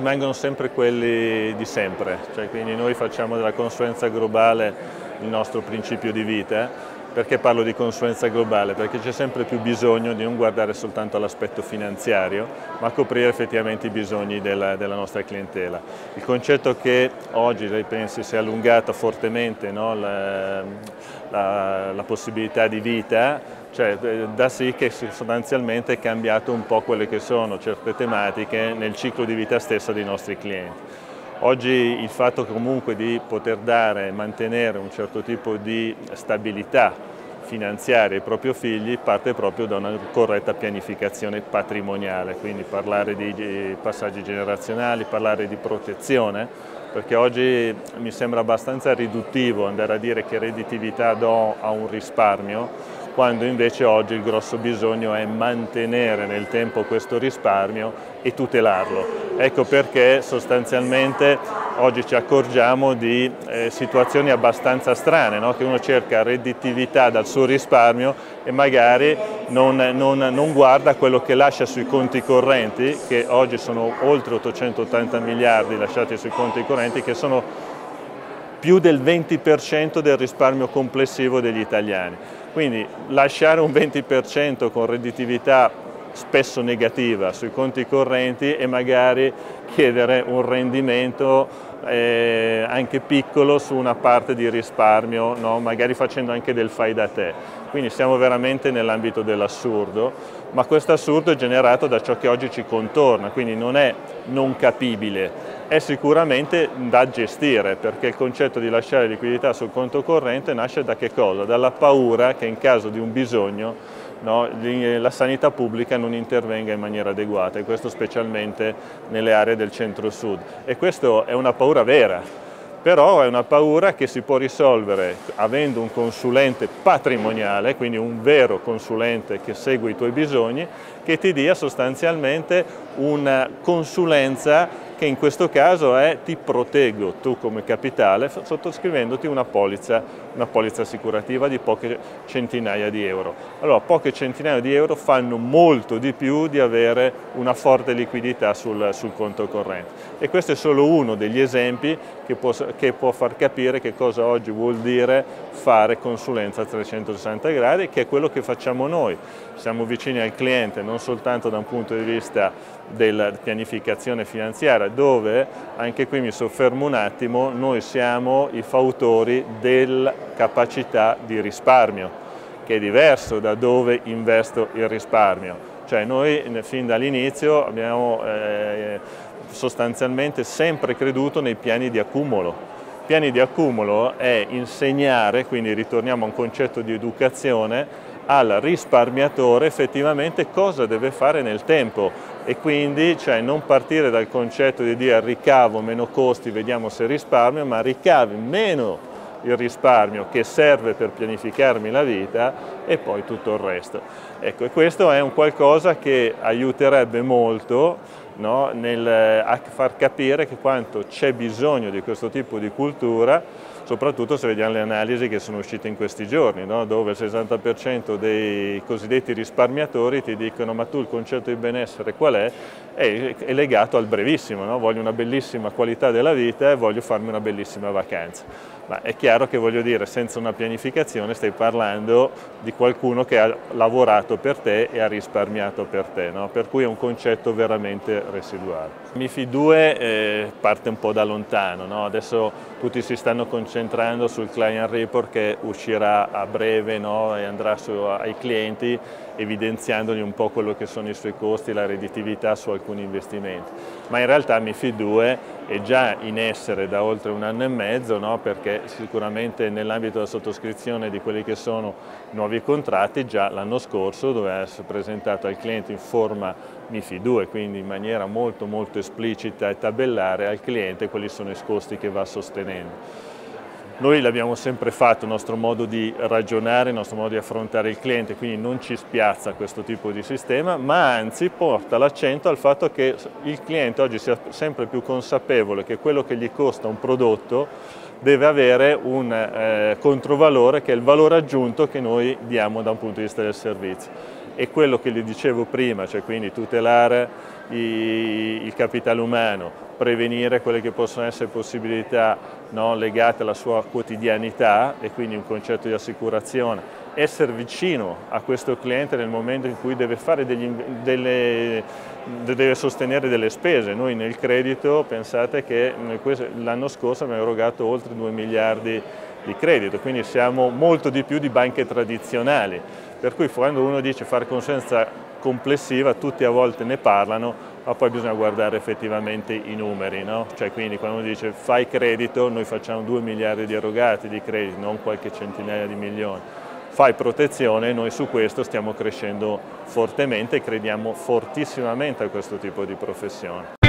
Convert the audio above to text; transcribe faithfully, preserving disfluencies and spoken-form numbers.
rimangono sempre quelli di sempre, cioè, quindi noi facciamo della consulenza globale il nostro principio di vita. Perché parlo di consulenza globale? Perché c'è sempre più bisogno di non guardare soltanto all'aspetto finanziario, ma coprire effettivamente i bisogni della, della nostra clientela. Il concetto che oggi, lei pensi, si è allungata fortemente, no? la, la, la possibilità di vita, cioè dà sì che sostanzialmente è cambiato un po' quelle che sono certe tematiche nel ciclo di vita stessa dei nostri clienti. Oggi il fatto comunque di poter dare e mantenere un certo tipo di stabilità finanziaria ai propri figli parte proprio da una corretta pianificazione patrimoniale, quindi parlare di passaggi generazionali, parlare di protezione, perché oggi mi sembra abbastanza riduttivo andare a dire che redditività do a un risparmio, quando invece oggi il grosso bisogno è mantenere nel tempo questo risparmio e tutelarlo. Ecco perché sostanzialmente oggi ci accorgiamo di eh, situazioni abbastanza strane, no? Che uno cerca redditività dal suo risparmio e magari non, non, non guarda quello che lascia sui conti correnti, che oggi sono oltre ottocentottanta miliardi lasciati sui conti correnti, che sono più del venti per cento del risparmio complessivo degli italiani. Quindi lasciare un venti per cento con redditività spesso negativa sui conti correnti e magari chiedere un rendimento eh, anche piccolo su una parte di risparmio, no? Magari facendo anche del fai da te. Quindi siamo veramente nell'ambito dell'assurdo, ma questo assurdo è generato da ciò che oggi ci contorna, quindi non è non capibile, è sicuramente da gestire, perché il concetto di lasciare liquidità sul conto corrente nasce da che cosa? Dalla paura che in caso di un bisogno, no, la sanità pubblica non intervenga in maniera adeguata, e questo specialmente nelle aree del centro-sud. E questa è una paura vera, però è una paura che si può risolvere avendo un consulente patrimoniale, quindi un vero consulente che segue i tuoi bisogni, che ti dia sostanzialmente una consulenza che in questo caso è ti proteggo tu come capitale sottoscrivendoti una polizza, una polizza assicurativa di poche centinaia di euro. Allora, poche centinaia di euro fanno molto di più di avere una forte liquidità sul, sul conto corrente. E questo è solo uno degli esempi che può, che può far capire che cosa oggi vuol dire fare consulenza a trecentosessanta gradi, che è quello che facciamo noi. Siamo vicini al cliente non soltanto da un punto di vista della pianificazione finanziaria, dove, anche qui mi soffermo un attimo, noi siamo i fautori della capacità di risparmio, che è diverso da dove investo il risparmio. Cioè noi fin dall'inizio abbiamo eh, sostanzialmente sempre creduto nei piani di accumulo. Piani di accumulo è insegnare, quindi ritorniamo a un concetto di educazione, al risparmiatore effettivamente cosa deve fare nel tempo, e quindi cioè, non partire dal concetto di dire ricavo meno costi, vediamo se risparmio, ma ricavi meno il risparmio che serve per pianificarmi la vita e poi tutto il resto. Ecco, e questo è un qualcosa che aiuterebbe molto, no, nel, a far capire che quanto c'è bisogno di questo tipo di cultura, soprattutto se vediamo le analisi che sono uscite in questi giorni, no? Dove il sessanta per cento dei cosiddetti risparmiatori ti dicono ma tu il concetto di benessere qual è? È, è legato al brevissimo, no? Voglio una bellissima qualità della vita e voglio farmi una bellissima vacanza. Ma è chiaro che, voglio dire, senza una pianificazione stai parlando di qualcuno che ha lavorato per te e ha risparmiato per te, no? Per cui è un concetto veramente residuale. MiFID due eh, parte un po' da lontano, no? Adesso tutti si stanno concentrando sul client report che uscirà a breve, no? E andrà su, ai clienti, evidenziandogli un po' quello che sono i suoi costi, la redditività su alcuni investimenti. Ma in realtà MiFID due è già in essere da oltre un anno e mezzo, no? Perché sicuramente nell'ambito della sottoscrizione di quelli che sono nuovi contratti già l'anno scorso doveva essere presentato al cliente in forma MiFID due, quindi in maniera molto molto esplicita e tabellare al cliente quali sono i costi che va sostenendo. Noi l'abbiamo sempre fatto, il nostro modo di ragionare, il nostro modo di affrontare il cliente, quindi non ci spiazza questo tipo di sistema, ma anzi porta l'accento al fatto che il cliente oggi sia sempre più consapevole che quello che gli costa un prodotto deve avere un eh, controvalore che è il valore aggiunto che noi diamo da un punto di vista del servizio. E quello che gli dicevo prima, cioè quindi tutelare i, il capitale umano, prevenire quelle che possono essere possibilità, no, legate alla sua quotidianità, e quindi un concetto di assicurazione, essere vicino a questo cliente nel momento in cui deve, fare degli, delle, deve sostenere delle spese. Noi nel credito, pensate che l'anno scorso abbiamo erogato oltre due miliardi di credito, quindi siamo molto di più di banche tradizionali, per cui quando uno dice fare consulenza complessiva, tutti a volte ne parlano, ma poi bisogna guardare effettivamente i numeri, no? Cioè, quindi quando uno dice fai credito, noi facciamo due miliardi di erogati di credito, non qualche centinaia di milioni. Fai protezione, noi su questo stiamo crescendo fortemente e crediamo fortissimamente a questo tipo di professione.